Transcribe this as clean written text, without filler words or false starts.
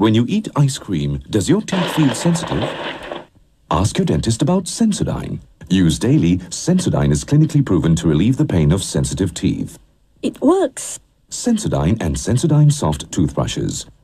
When you eat ice cream, does your teeth feel sensitive? Ask your dentist about Sensodyne. Used daily, Sensodyne is clinically proven to relieve the pain of sensitive teeth. It works. Sensodyne and Sensodyne Soft toothbrushes.